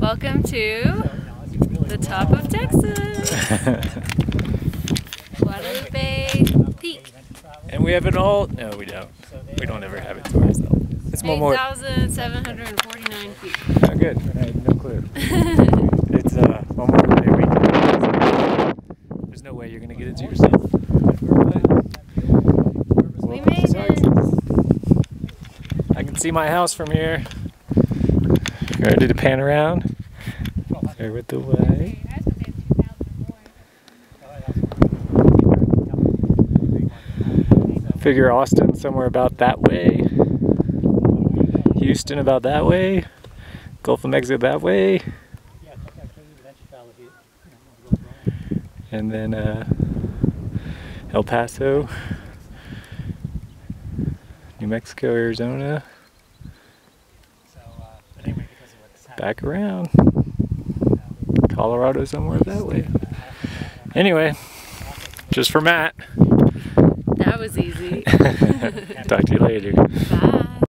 Welcome to the top of Texas, Guadalupe Peak. And we have it all? No, we don't. We don't ever have it to ourselves. It's 8,749 feet. Oh, good. I had no clue. It's Memorial Day weekend. There's no way you're going to get it to yourself. We made it. I can see my house from here. Ready to pan around? There with the way. Figure Austin somewhere about that way. Houston about that way. Gulf of Mexico that way. And then El Paso, New Mexico, Arizona. Back around. Colorado somewhere that way. Anyway, just for Matt. That was easy. Talk to you later. Bye.